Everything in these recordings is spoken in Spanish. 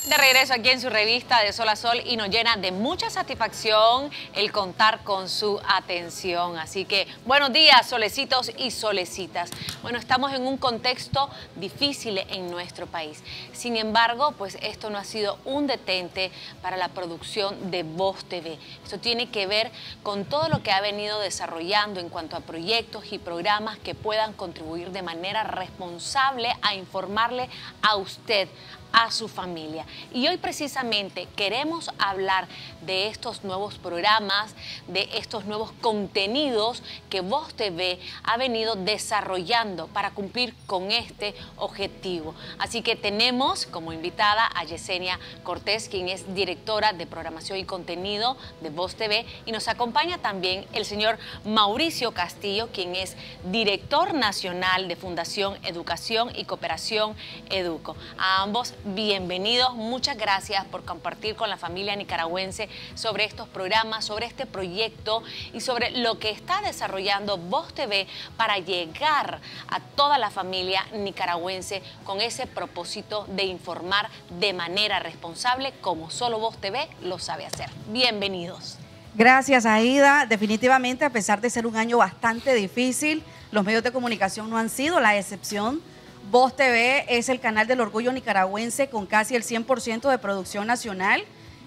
De regreso aquí en su revista de Sol a Sol y nos llena de mucha satisfacción el contar con su atención. Así que buenos días, solecitos y solecitas. Bueno, estamos en un contexto difícil en nuestro país. Sin embargo, pues esto no ha sido un detente para la producción de Voz TV. Esto tiene que ver con todo lo que ha venido desarrollando en cuanto a proyectos y programas que puedan contribuir de manera responsable a informarle a usted, a su familia. Y hoy precisamente queremos hablar de estos nuevos programas, de estos nuevos contenidos que Voz TV ha venido desarrollando para cumplir con este objetivo. Así que tenemos como invitada a Yesenia Cortés, quien es directora de programación y contenido de Voz TV, y nos acompaña también el señor Mauricio Castillo, quien es director nacional de Fundación Educación y Cooperación Educo. A ambos, bienvenidos, muchas gracias por compartir con la familia nicaragüense sobre estos programas, sobre este proyecto y sobre lo que está desarrollando Voz TV para llegar a toda la familia nicaragüense con ese propósito de informar de manera responsable como solo Voz TV lo sabe hacer. Bienvenidos. Gracias, Aida. Definitivamente, a pesar de ser un año bastante difícil, los medios de comunicación no han sido la excepción. Voz TV es el canal del orgullo nicaragüense con casi el 100% de producción nacional.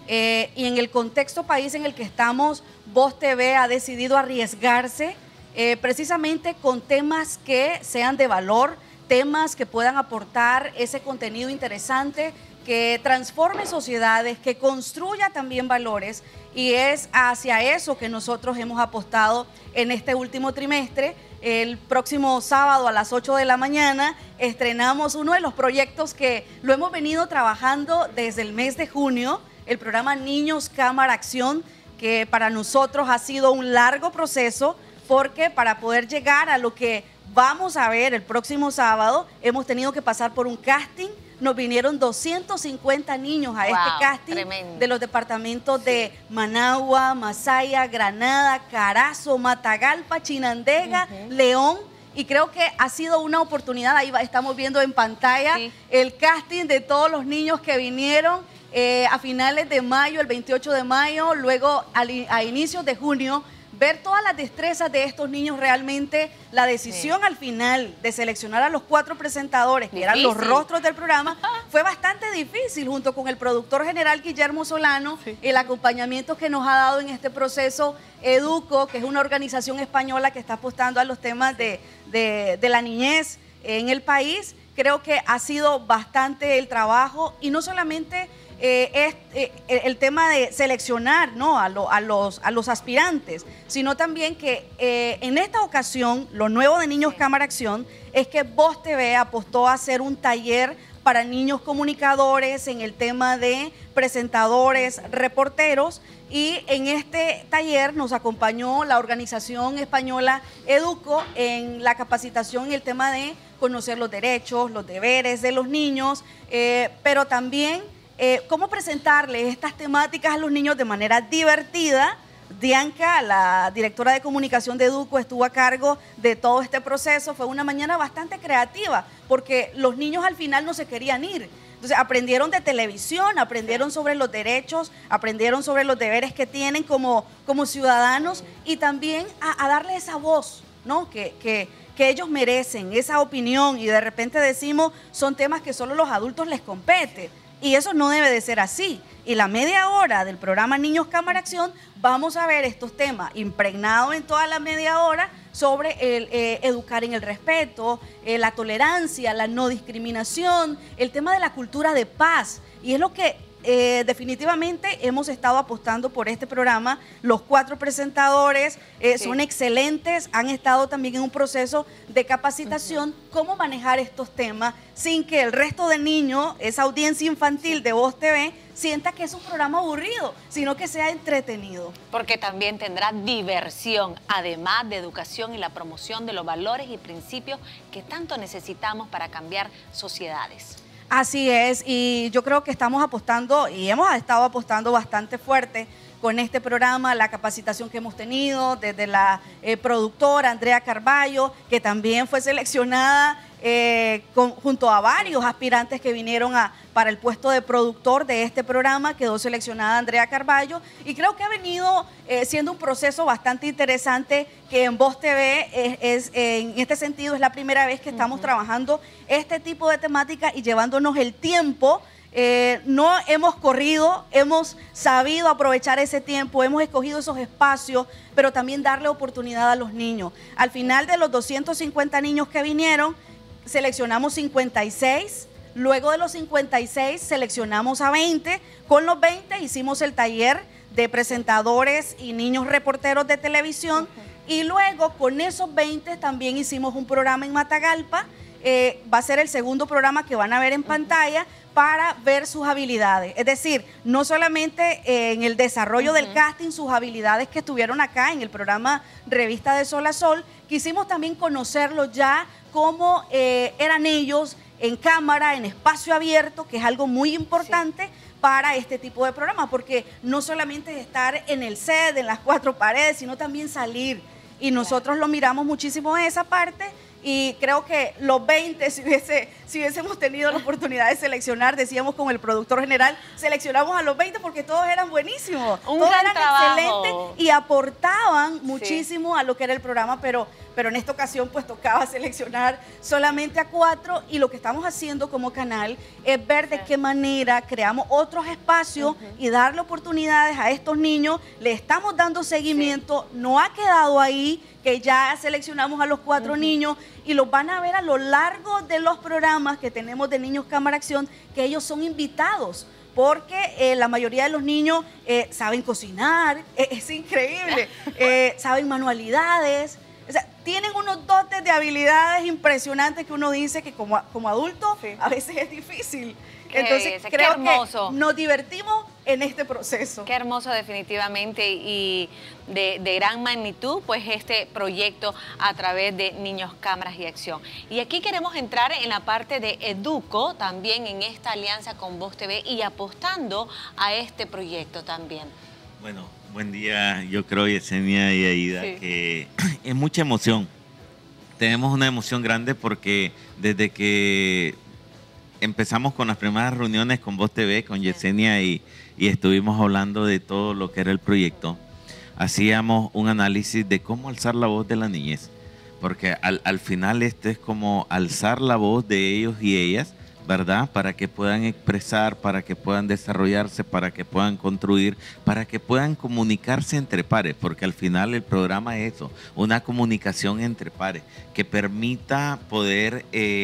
Y en el contexto país en el que estamos, Voz TV ha decidido arriesgarse precisamente con temas que sean de valor, temas que puedan aportar ese contenido interesante, que transforme sociedades, que construya también valores, y es hacia eso que nosotros hemos apostado en este último trimestre. El próximo sábado a las 8 de la mañana estrenamos uno de los proyectos que lo hemos venido trabajando desde el mes de junio, el programa Niños Cámara Acción, que para nosotros ha sido un largo proceso, porque para poder llegar a lo que vamos a ver el próximo sábado, hemos tenido que pasar por un casting. Nos vinieron 250 niños a este casting, tremendo, de los departamentos de Managua, Masaya, Granada, Carazo, Matagalpa, Chinandega, León. Y creo que ha sido una oportunidad, ahí estamos viendo en pantalla el casting de todos los niños que vinieron a finales de mayo, el 28 de mayo, luego a inicios de junio. Ver todas las destrezas de estos niños, realmente la decisión al final de seleccionar a los 4 presentadores, que eran los rostros del programa, fue bastante difícil, junto con el productor general Guillermo Solano, el acompañamiento que nos ha dado en este proceso Educo, que es una organización española que está apostando a los temas de la niñez en el país. Creo que ha sido bastante el trabajo, y no solamente es el tema de seleccionar, ¿no?, a los aspirantes, sino también que en esta ocasión lo nuevo de Niños Cámara Acción es que Voz TV apostó a hacer un taller para niños comunicadores en el tema de presentadores, reporteros, y en este taller nos acompañó la organización española Educo en la capacitación en el tema de conocer los derechos, los deberes de los niños, pero también cómo presentarles estas temáticas a los niños de manera divertida. Dianca, la directora de comunicación de Educo, estuvo a cargo de todo este proceso. Fue una mañana bastante creativa, porque los niños al final no se querían ir. Entonces aprendieron de televisión, aprendieron sobre los derechos, aprendieron sobre los deberes que tienen como ciudadanos, y también a darle esa voz, ¿no?, que ellos merecen, esa opinión. Y de repente decimos, son temas que solo los adultos les compete. Y eso no debe de ser así. Y la media hora del programa Niños Cámara Acción, vamos a ver estos temas impregnados en toda la media hora sobre el educar en el respeto, la tolerancia, la no discriminación, el tema de la cultura de paz. Y es lo que definitivamente hemos estado apostando por este programa. Los 4 presentadores son excelentes, han estado también en un proceso de capacitación, cómo manejar estos temas sin que el resto de niños, esa audiencia infantil de Voz TV, sienta que es un programa aburrido, sino que sea entretenido. Porque también tendrá diversión, además de educación y la promoción de los valores y principios que tanto necesitamos para cambiar sociedades. Así es, y yo creo que estamos apostando, y hemos estado apostando bastante fuerte con este programa, la capacitación que hemos tenido desde la productora Andrea Carballo, que también fue seleccionada junto a varios aspirantes que vinieron para el puesto de productor de este programa. Quedó seleccionada Andrea Carballo y creo que ha venido siendo un proceso bastante interesante, que en Voz TV en este sentido es la primera vez que estamos trabajando este tipo de temática y llevándonos el tiempo. No hemos corrido, hemos sabido aprovechar ese tiempo, hemos escogido esos espacios, pero también darle oportunidad a los niños. Al final de los 250 niños que vinieron, seleccionamos 56, luego de los 56 seleccionamos a 20, con los 20 hicimos el taller de presentadores y niños reporteros de televisión, y luego con esos 20 también hicimos un programa en Matagalpa. Va a ser el segundo programa que van a ver en pantalla para ver sus habilidades. Es decir, no solamente en el desarrollo del casting, sus habilidades que estuvieron acá en el programa Revista de Sol a Sol, quisimos también conocerlos ya cómo eran ellos en cámara, en espacio abierto, que es algo muy importante para este tipo de programa, porque no solamente es estar en el set, en las cuatro paredes, sino también salir. Y nosotros lo miramos muchísimo en esa parte. Y creo que los 20, si hubiésemos tenido la oportunidad de seleccionar, decíamos con el productor general, seleccionamos a los 20 porque todos eran buenísimos, todos eran excelentes y aportaban muchísimo a lo que era el programa, pero en esta ocasión pues tocaba seleccionar solamente a 4, y lo que estamos haciendo como canal es ver de qué manera creamos otros espacios y darle oportunidades a estos niños. Le estamos dando seguimiento, no ha quedado ahí, que ya seleccionamos a los 4 niños y los van a ver a lo largo de los programas que tenemos de Niños Cámara Acción, que ellos son invitados, porque la mayoría de los niños saben cocinar, es increíble, saben manualidades, o sea, tienen unos dotes de habilidades impresionantes que uno dice que como adulto a veces es difícil. Entonces creo que nos divertimos en este proceso. Qué hermoso, definitivamente, y de gran magnitud, pues este proyecto a través de Niños Cámaras y Acción. Y aquí queremos entrar en la parte de Educo, también en esta alianza con Voz TV y apostando a este proyecto también. Bueno, buen día. Yo creo, Yesenia y Aida, que es mucha emoción. Tenemos una emoción grande porque desde que empezamos con las primeras reuniones con Voz TV, con Yesenia, y estuvimos hablando de todo lo que era el proyecto, hacíamos un análisis de cómo alzar la voz de la niñez, porque al final esto es como alzar la voz de ellos y ellas, ¿verdad? Para que puedan expresar, para que puedan desarrollarse, para que puedan construir, para que puedan comunicarse entre pares, porque al final el programa es eso, una comunicación entre pares, que permita poder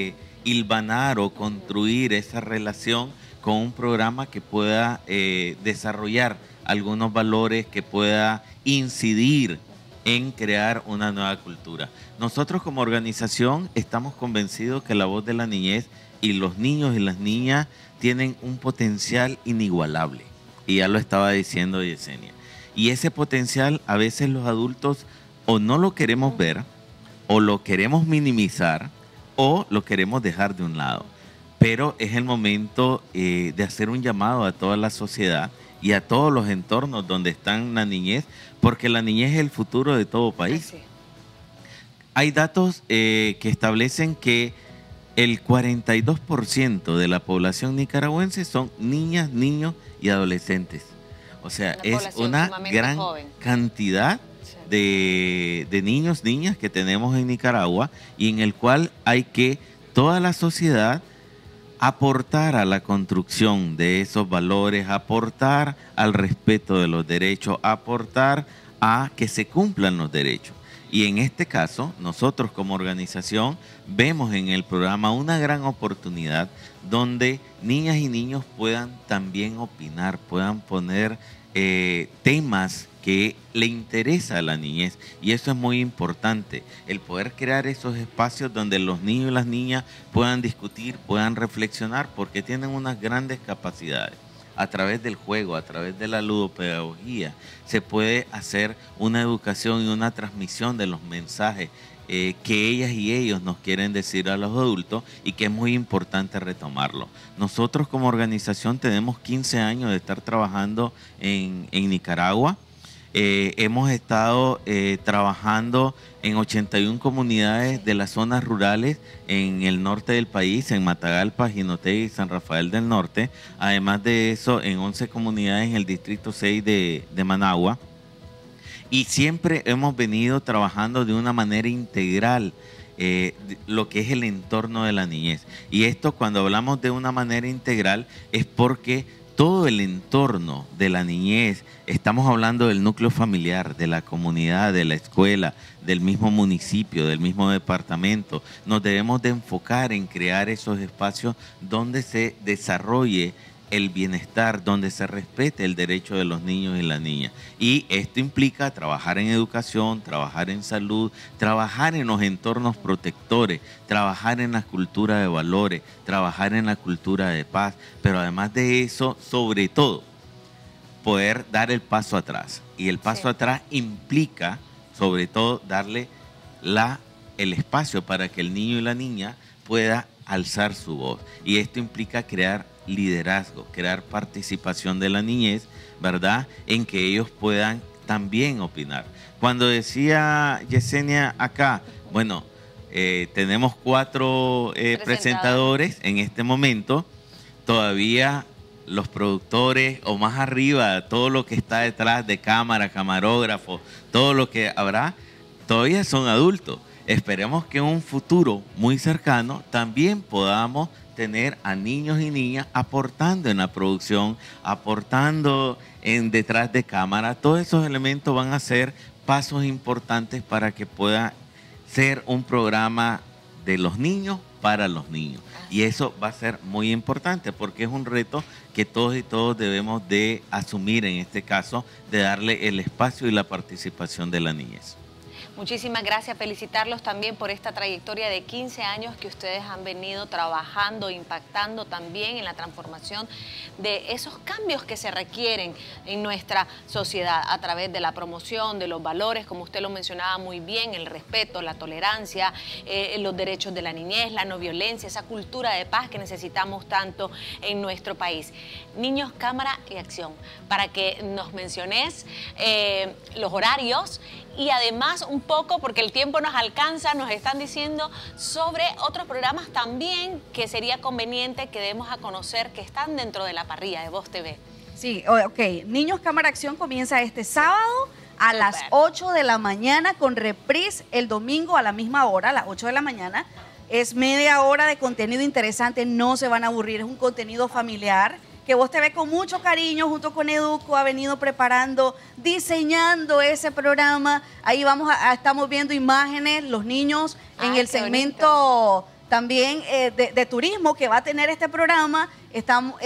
hilvanar o construir esa relación con un programa que pueda desarrollar algunos valores, que pueda incidir en crear una nueva cultura. Nosotros como organización estamos convencidos que la voz de la niñez y los niños y las niñas tienen un potencial inigualable, y ya lo estaba diciendo Yesenia, y ese potencial a veces los adultos o no lo queremos ver, o lo queremos minimizar, o lo queremos dejar de un lado. Pero es el momento de hacer un llamado a toda la sociedad y a todos los entornos donde están la niñez, porque la niñez es el futuro de todo país. Sí. Hay datos que establecen que el 42% de la población nicaragüense son niñas, niños y adolescentes. O sea, es una gran cantidad de niños, niñas que tenemos en Nicaragua, y en el cual hay que toda la sociedad aportar a la construcción de esos valores, aportar al respeto de los derechos, aportar a que se cumplan los derechos. Y en este caso, nosotros como organización vemos en el programa una gran oportunidad donde niñas y niños puedan también opinar, puedan poner temas que le interesa a la niñez, y eso es muy importante, el poder crear esos espacios donde los niños y las niñas puedan discutir, puedan reflexionar, porque tienen unas grandes capacidades. A través del juego, a través de la ludopedagogía, se puede hacer una educación y una transmisión de los mensajes que ellas y ellos nos quieren decir a los adultos, y que es muy importante retomarlo. Nosotros como organización tenemos 15 años de estar trabajando en Nicaragua. Hemos estado trabajando en 81 comunidades de las zonas rurales en el norte del país, en Matagalpa, Jinotega y San Rafael del Norte. Además de eso, en 11 comunidades en el distrito 6 de Managua. Y siempre hemos venido trabajando de una manera integral lo que es el entorno de la niñez. Y esto, cuando hablamos de una manera integral, es porque todo el entorno de la niñez, estamos hablando del núcleo familiar, de la comunidad, de la escuela, del mismo municipio, del mismo departamento. Nos debemos de enfocar en crear esos espacios donde se desarrolle el bienestar, donde se respete el derecho de los niños y las niñas. Y esto implica trabajar en educación, trabajar en salud, trabajar en los entornos protectores, trabajar en la cultura de valores, trabajar en la cultura de paz, pero además de eso, sobre todo, poder dar el paso atrás. Y el paso atrás implica, sobre todo, darle el espacio para que el niño y la niña pueda alzar su voz. Y esto implica crear liderazgo, crear participación de la niñez, ¿verdad? En que ellos puedan también opinar. Cuando decía Yesenia acá, bueno, tenemos 4 presentadores en este momento, todavía los productores o más arriba, todo lo que está detrás de cámara, camarógrafo, todo lo que habrá, todavía son adultos. Esperemos que en un futuro muy cercano también podamos tener a niños y niñas aportando en la producción, aportando detrás de cámara. Todos esos elementos van a ser pasos importantes para que pueda ser un programa de los niños para los niños. Y eso va a ser muy importante porque es un reto que todos y todos debemos de asumir en este caso, de darle el espacio y la participación de la niñez. Muchísimas gracias, felicitarlos también por esta trayectoria de 15 años que ustedes han venido trabajando, impactando también en la transformación de esos cambios que se requieren en nuestra sociedad a través de la promoción de los valores, como usted lo mencionaba muy bien, el respeto, la tolerancia, los derechos de la niñez, la no violencia, esa cultura de paz que necesitamos tanto en nuestro país. Niños, cámara y acción, para que nos menciones los horarios y además un poco, porque el tiempo nos alcanza, nos están diciendo sobre otros programas también que sería conveniente que demos a conocer que están dentro de la parrilla de Voz TV. Sí, ok. Niños Cámara Acción comienza este sábado a las 8 de la mañana con reprise el domingo a la misma hora, a las 8 de la mañana. Es media hora de contenido interesante, no se van a aburrir, es un contenido familiar que Voz TV con mucho cariño junto con Educo ha venido preparando, diseñando ese programa. Ahí estamos viendo imágenes, los niños en el segmento también de turismo que va a tener este programa. Estamos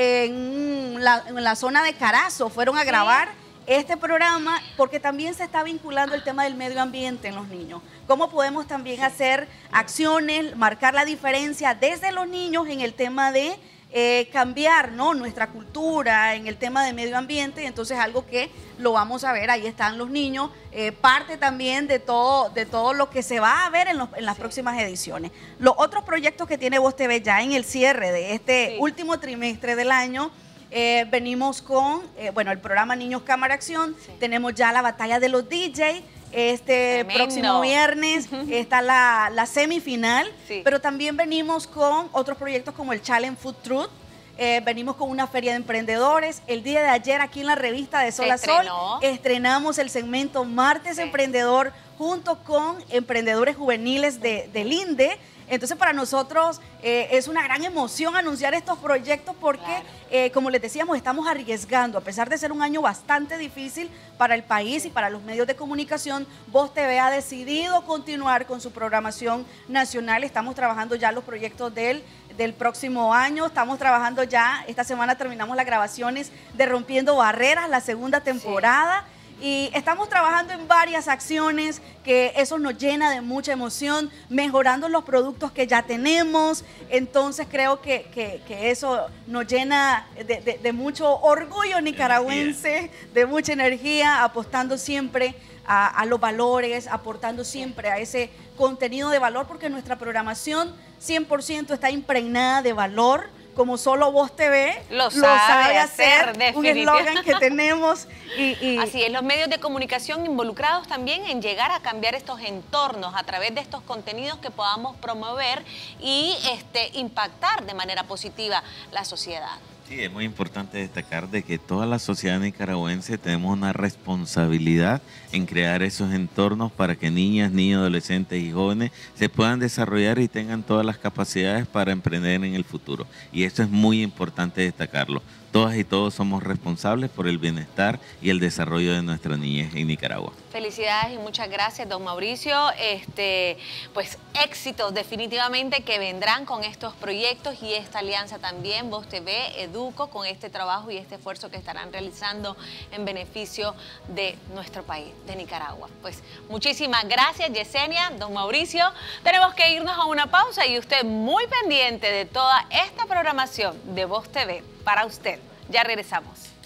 en la zona de Carazo, fueron a grabar este programa porque también se está vinculando el tema del medio ambiente en los niños. Cómo podemos también hacer acciones, marcar la diferencia desde los niños en el tema de cambiar, ¿no?, nuestra cultura en el tema de medio ambiente. Entonces algo que lo vamos a ver, ahí están los niños, parte también de todo lo que se va a ver en las próximas ediciones. Los otros proyectos que tiene Voz TV ya en el cierre de este último trimestre del año, venimos con, el programa Niños Cámara Acción, tenemos ya la batalla de los DJ. Próximo viernes está la semifinal, pero también venimos con otros proyectos como el Challenge Food Truth, venimos con una feria de emprendedores. El día de ayer aquí en la revista de Sol a Sol estrenamos el segmento Martes Emprendedor junto con emprendedores juveniles del INDE. Entonces para nosotros es una gran emoción anunciar estos proyectos porque, como les decíamos, estamos arriesgando. A pesar de ser un año bastante difícil para el país y para los medios de comunicación, Voz TV ha decidido continuar con su programación nacional. Estamos trabajando ya los proyectos del próximo año. Estamos trabajando ya, esta semana terminamos las grabaciones de Rompiendo Barreras, la segunda temporada. Y estamos trabajando en varias acciones que eso nos llena de mucha emoción, mejorando los productos que ya tenemos. Entonces creo que eso nos llena de mucho orgullo nicaragüense, de mucha energía, apostando siempre a los valores, aportando siempre a ese contenido de valor, porque nuestra programación 100% está impregnada de valor. como solo Voz TV lo sabe hacer, un eslogan que tenemos. Así es, los medios de comunicación involucrados también en llegar a cambiar estos entornos a través de estos contenidos que podamos promover y impactar de manera positiva la sociedad. Sí, es muy importante destacar de que toda la sociedad nicaragüense tenemos una responsabilidad en crear esos entornos para que niñas, niños, adolescentes y jóvenes se puedan desarrollar y tengan todas las capacidades para emprender en el futuro. Y eso es muy importante destacarlo. Todas y todos somos responsables por el bienestar y el desarrollo de nuestra niñez en Nicaragua. Felicidades y muchas gracias, don Mauricio. Pues éxitos definitivamente que vendrán con estos proyectos y esta alianza también, Voz TV, Educo, con este trabajo y este esfuerzo que estarán realizando en beneficio de nuestro país, de Nicaragua. Pues muchísimas gracias, Yesenia, don Mauricio. Tenemos que irnos a una pausa y usted muy pendiente de toda esta programación de Voz TV para usted. Ya regresamos.